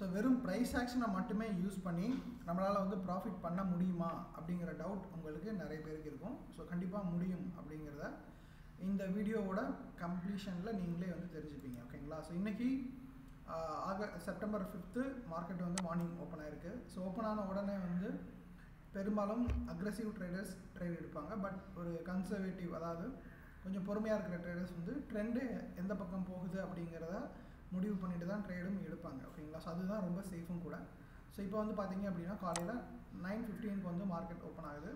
So வெறும் price ஆக்ஷனை மட்டுமே use பண்ணி நம்மளால் வந்து ப்ராஃபிட் பண்ண முடியுமா அப்படிங்கிற டவுட் உங்களுக்கு நிறைய பேருக்கு இருக்கும். ஸோ கண்டிப்பாக முடியும் அப்படிங்கிறத இந்த வீடியோவோட கம்ப்ளீஷனில் நீங்களே வந்து தெரிஞ்சுப்பீங்க. ஓகேங்களா? ஸோ இன்றைக்கி செப்டம்பர் 5 மார்க்கெட் வந்து மார்னிங் ஓப்பன் ஆகிருக்கு. ஸோ ஓப்பன் ஆன உடனே வந்து பெரும்பாலும் அக்ரெசிவ் ட்ரேடர்ஸ் ட்ரேட் எடுப்பாங்க. பட் ஒரு கன்சர்வேட்டிவ், அதாவது கொஞ்சம் பொறுமையாக இருக்கிற ட்ரேடர்ஸ் வந்து ட்ரெண்டு எந்த பக்கம் போகுது அப்படிங்கிறத முடிவு பண்ணிட்டு தான் ட்ரேடும் எடுப்பாங்க. ஓகேங்களா? ஸோ அதுதான் ரொம்ப சேஃபும் கூட. ஸோ இப்போ வந்து பார்த்தீங்க அப்படின்னா காலையில் 9:15 வந்து மார்க்கெட் ஓப்பன் ஆகுது.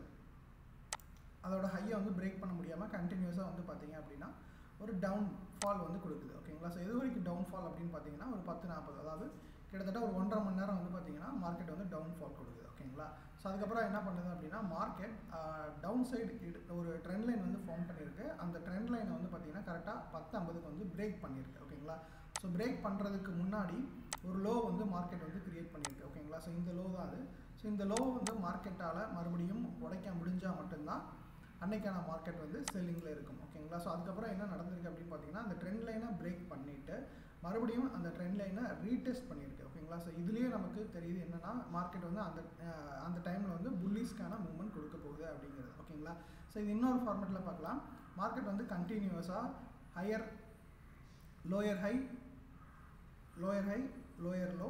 அதோட ஹையை வந்து பிரேக் பண்ண முடியாமல் கண்டினியூஸாக வந்து பார்த்தீங்க அப்படின்னா ஒரு டவுன் ஃபால் வந்து கொடுக்குது. ஓகேங்களா? ஸோ எது வரைக்கும் டவுன் ஃபால் அப்படின்னு பார்த்தீங்கன்னா ஒரு 10:40, அதாவது கிட்டத்தட்ட ஒரு 1.5 மணி நேரம் வந்து பார்த்தீங்கன்னா மார்க்கெட் வந்து டவுன் ஃபால் கொடுக்குது. ஓகேங்களா? ஸோ அதுக்கப்புறம் என்ன பண்ணுது அப்படின்னா மார்க்கெட் டவுன் சைடு ஒரு ட்ரெண்ட் லைன் வந்து ஃபார்ம் பண்ணியிருக்கு. அந்த ட்ரெண்ட் லைனை வந்து பார்த்தீங்கன்னா கரெக்டாக 10:50 வந்து பிரேக் பண்ணியிருக்கு. ஓகேங்களா? ஸோ பிரேக் பண்ணுறதுக்கு முன்னாடி ஒரு லோ வந்து மார்க்கெட் வந்து கிரியேட் பண்ணியிருக்கு. ஓகேங்களா? ஸோ இந்த லோ தான் அது. ஸோ இந்த லோ வந்து மார்க்கெட்டால் மறுபடியும் உடைக்க முடிஞ்சால் மட்டும்தான் அன்றைக்கான மார்க்கெட் வந்து செல்லிங்கில் இருக்கும். ஓகேங்களா? ஸோ அதுக்கப்புறம் என்ன நடந்திருக்கு அப்படின்னு பார்த்தீங்கன்னா அந்த ட்ரெண்ட் லைனை பிரேக் பண்ணிவிட்டு மறுபடியும் அந்த ட்ரெண்ட் லைனை ரீடெஸ்ட் பண்ணியிருக்கு. ஓகேங்களா? ஸோ இதுலேயே நமக்கு தெரியுது என்னென்னா மார்க்கெட் வந்து அந்த டைமில் வந்து புல்லிஸ்க்கான மூவ்மெண்ட் கொடுக்க போகுது அப்படிங்கிறது. ஓகேங்களா? ஸோ இது இன்னொரு ஃபார்மேட்டில் பார்க்கலாம். மார்க்கெட் வந்து கண்டினியூஸாக higher lower high, lower high, lower low,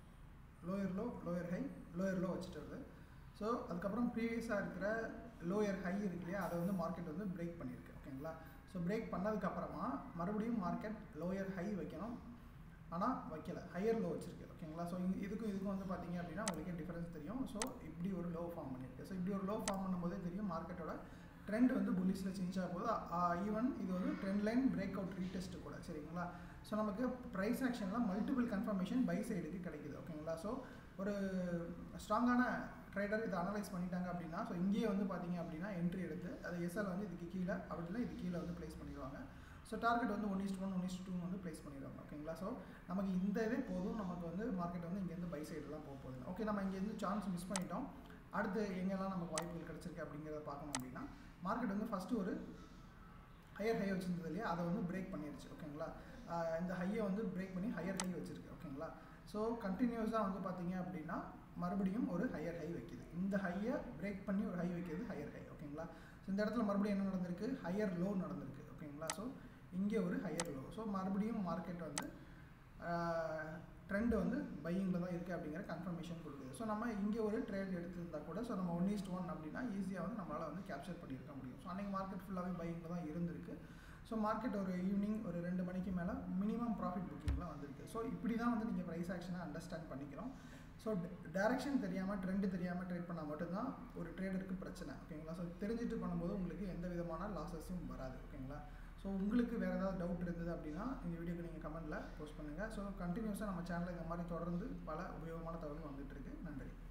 lower low, lower high, lower low வச்சுட்டு வருது. ஸோ அதுக்கப்புறம் ப்ரீவியஸாக இருக்கிற லோயர் ஹை இருக்கு இல்லையா, அதை வந்து மார்க்கெட் வந்து பிரேக் பண்ணியிருக்கு. ஓகேங்களா? ஸோ பிரேக் பண்ணதுக்கப்புறமா மறுபடியும் மார்க்கெட் லோயர் ஹை வைக்கணும், ஆனால் வைக்கலை, ஹையர் லோ வச்சுருக்கு. ஓகேங்களா? ஸோ இதுக்கும் வந்து பார்த்தீங்க அப்படின்னா உங்களுக்கே டிஃபரன்ஸ் தெரியும். ஸோ இப்படி ஒரு லோ ஃபார்ம் பண்ணியிருக்கு. ஸோ இப்படி ஒரு லோ ஃபார்ம் பண்ணும்போதே தெரியும் மார்க்கெட்டோட ட்ரெண்ட் வந்து புல்லிஷில் சேஞ்ச் ஆகும்போது ஈவன் இது வந்து trend line break out retest கூட. சரிங்களா? ஸோ நமக்கு ப்ரைஸ் ஆக்ஷனில் மல்டிபிள் கன்ஃபர்மேஷன் பை சைடுக்கு கிடைக்குது. ஓகேங்களா? ஸோ ஒரு ஸ்ட்ராங்கான ட்ரேடர் இதை அனலைஸ் பண்ணிட்டாங்க அப்படின்னா ஸோ இங்கேயே வந்து பார்த்தீங்க அப்படின்னா என்ட்ரி எடுத்து அது எஸ்எல் வந்து இதுக்கு கீழே அப்படின்னா இது கீழே வந்து ப்ளேஸ் பண்ணிடுவாங்க. ஸோ டார்கெட் வந்து 1:1, 1:2 வந்து ப்ளேஸ் பண்ணிடுவாங்க. ஓகேங்களா? ஸோ நமக்கு இந்த இதே போதும், நமக்கு வந்து மார்க்கெட் வந்து இங்கேருந்து பை சைடெலாம் போக போகுது. ஓகே, நம்ம இங்கேருந்து சான்ஸ் மிஸ் பண்ணிட்டோம். அடுத்து எங்கெல்லாம் நமக்கு வாய்ப்புகள் கிடச்சிருக்கு அப்படிங்கிறத பார்க்கணும் அப்படின்னா மார்க்கெட் வந்து ஃபஸ்ட்டு ஒரு ஹையர் ஹை வச்சுருந்தது இல்லையா, அதை வந்து பிரேக் பண்ணிடுச்சு. ஓகேங்களா? இந்த ஹையை வந்து பிரேக் பண்ணி ஹையர் ஹை வச்சுருக்கு. ஓகேங்களா? ஸோ கண்டினியூஸாக வந்து பார்த்தீங்க அப்படின்னா மறுபடியும் ஒரு ஹையர் ஹை வைக்குது. இந்த ஹையை பிரேக் பண்ணி ஒரு ஹை வைக்கிறது ஹையர் ஹை. ஓகேங்களா? ஸோ இந்த இடத்துல மறுபடியும் என்ன நடந்திருக்கு, ஹையர் லோ நடந்திருக்கு. ஓகேங்களா? ஸோ இங்கே ஒரு ஹையர் லோ. ஸோ மறுபடியும் மார்க்கெட் வந்து ட்ரெண்டு வந்து பையிங்கில் தான் இருக்குது அப்படிங்கிற கன்ஃபர்மேஷன் கொடுக்குது. ஸோ நம்ம இங்கே ஒரு ட்ரேட் எடுத்துருந்தால் கூட ஸோ நம்ம 1:1 அப்படின்னா ஈஸியாக வந்து நம்மளால் வந்து கேப்சர் பண்ணியிருக்க முடியும். ஸோ அன்றைக்கி மார்க்கெட் ஃபுல்லாகவே பையிங்கில் தான் இருந்திருக்கு. ஸோ மார்க்கெட் ஒரு ஈவினிங் ஒரு 2 மணிக்கு மேலே மினிமம் ப்ராஃபிட் புக்கிங்லாம் வந்திருக்கு. ஸோ இப்படி தான் வந்து நீங்கள் ப்ரைஸ் ஆக்ஷனை அண்டர்ஸ்டாண்ட் பண்ணிக்கிறோம். ஸோ டைரெக்ஷன் தெரியாமல் ட்ரெண்டு தெரியாமல் ட்ரேட் பண்ணால் மட்டும்தான் ஒரு ட்ரேடருக்கு பிரச்சனை. ஓகேங்களா? ஸோ தெரிஞ்சுட்டு பண்ணும்போது உங்களுக்கு எந்த விதமான லாஸஸும் வராது. ஓகேங்களா? ஸோ உங்களுக்கு வேறு ஏதாவது டவுட் இருந்தது அப்படின்னா இந்த வீடியோக்கு நீங்கள் கமெண்ட்டில் போஸ்ட் பண்ணுங்கள். ஸோ கண்டினியூஸாக நம்ம சேனலில் இந்த மாதிரி தொடர்ந்து பல உபயோகமான தகவல் வந்துட்டுருக்கு. நன்றி.